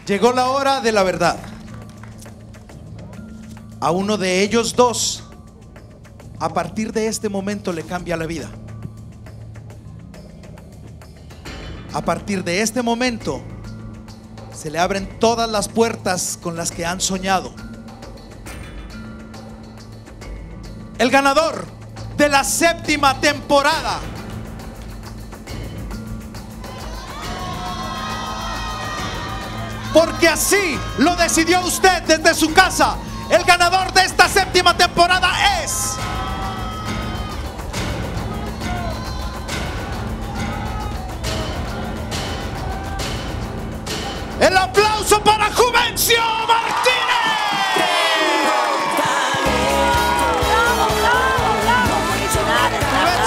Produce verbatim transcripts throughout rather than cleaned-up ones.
Llegó la hora de la verdad. A uno de ellos dos, a partir de este momento, le cambia la vida. A partir de este momento, se le abren todas las puertas con las que han soñado. El ganador de la séptima temporada, porque así lo decidió usted desde su casa, el ganador de esta séptima temporada es... El aplauso para Juvencio Martínez. ¡Bravo, bravo, bravo! ¡Felicidades,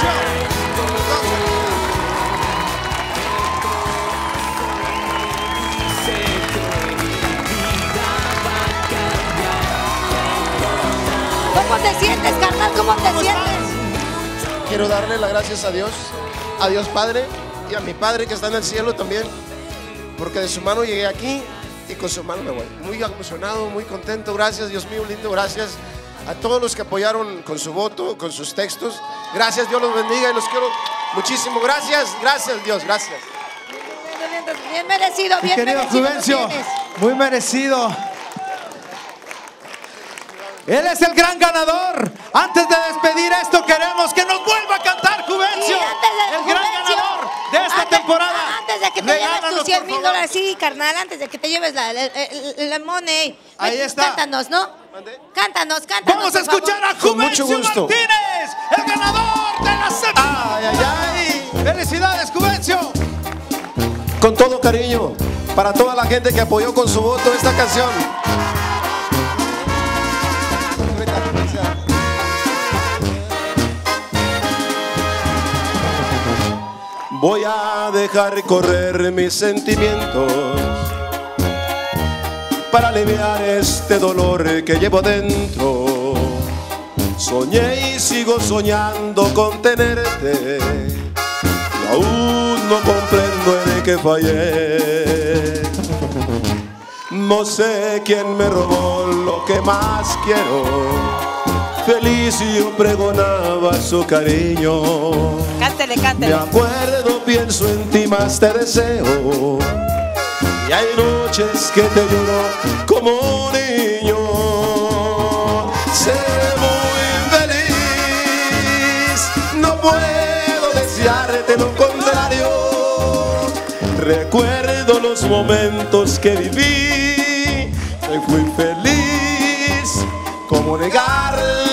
¿Cómo te sientes, carnal? ¿Cómo te sientes? Quiero darle las gracias a Dios, a Dios Padre y a mi Padre que está en el cielo también, porque de su mano llegué aquí y con su mano me voy. Muy emocionado, muy contento. Gracias, Dios mío lindo, gracias a todos los que apoyaron con su voto, con sus textos. Gracias, Dios los bendiga y los quiero muchísimo. Gracias, gracias Dios, gracias. Bien merecido, bien Mi querido merecido. Juvencio, muy merecido. Él es el gran ganador. Antes de despedir esto, queremos que nos vuelva a cantar Juvencio, Sí, antes de- el gran Juvencio, ganador de esta antes- temporada. Antes de que te lleves Regálanos, tus cien por mil favor. dólares, sí, carnal, antes de que te lleves la, la, la- la money. Ahí Ven, está. Cántanos, ¿no? Cántanos, cántanos. Vamos a por favor. escuchar a Con mucho Juvencio gusto. Martínez, el ganador de la séptima. Ay, ay, ay. Felicidades, Juvencio. Con todo cariño, para toda la gente que apoyó con su voto esta canción. Voy a dejar correr mis sentimientos para aliviar este dolor que llevo dentro. Soñé y sigo soñando con tenerte y aún no comprendo en qué fallé. No sé quién me robó lo que más quiero. Feliz yo pregonaba su cariño. Cántele, Me cántele. acuerdo, pienso en ti, más te deseo. Y hay noches que te lloro como un niño. Sé muy feliz, no puedo desearte lo contrario. Recuerdo los momentos que viví, hoy fui feliz, ¿cómo negarlo?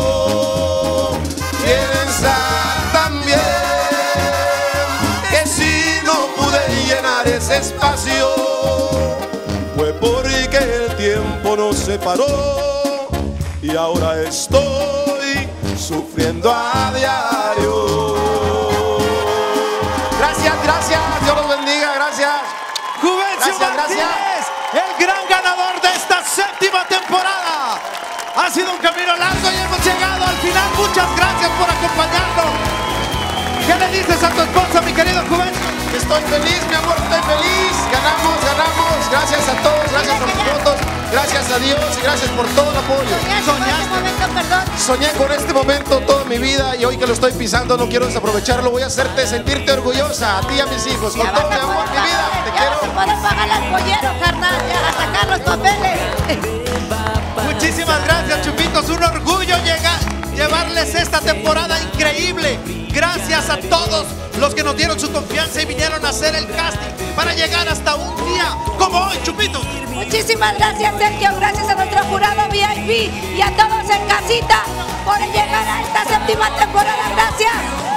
Piensa también que si no pude llenar ese espacio fue porque el tiempo nos separó y ahora estoy sufriendo a diario. Gracias, gracias, Dios los bendiga, gracias. Juvencio Gracias, Martínez, gracias. el gran ganador de esta séptima temporada. Ha sido un camino largo y hemos llegado al final. Muchas gracias por acompañarnos. ¿Qué le dices a tu esposa, mi querido Juvencio? Estoy feliz, mi amor, estoy feliz. Ganamos, ganamos. Gracias a todos, gracias por sus votos. Gracias a Dios y gracias por todo el apoyo. Soñaste con este momento, perdón. Soñé con este momento toda mi vida y hoy que lo estoy pisando no quiero desaprovecharlo. Voy a hacerte sentirte orgullosa, a ti y a mis hijos. Con Ya todo vas mi a amor, poder mi vida. pagar, Te ya vas a quiero. poder pagar al pollero, carnal, ya, a sacar los papeles. Muchísimas gracias, Chupitos. Un orgullo llegar, llevarles esta temporada increíble. Gracias a todos los que nos dieron su confianza y vinieron a hacer el casting para llegar hasta un día como hoy, Chupitos. Muchísimas gracias, Sergio. Gracias a nuestro jurado V I P y a todos en casita por llegar a esta séptima temporada. Gracias.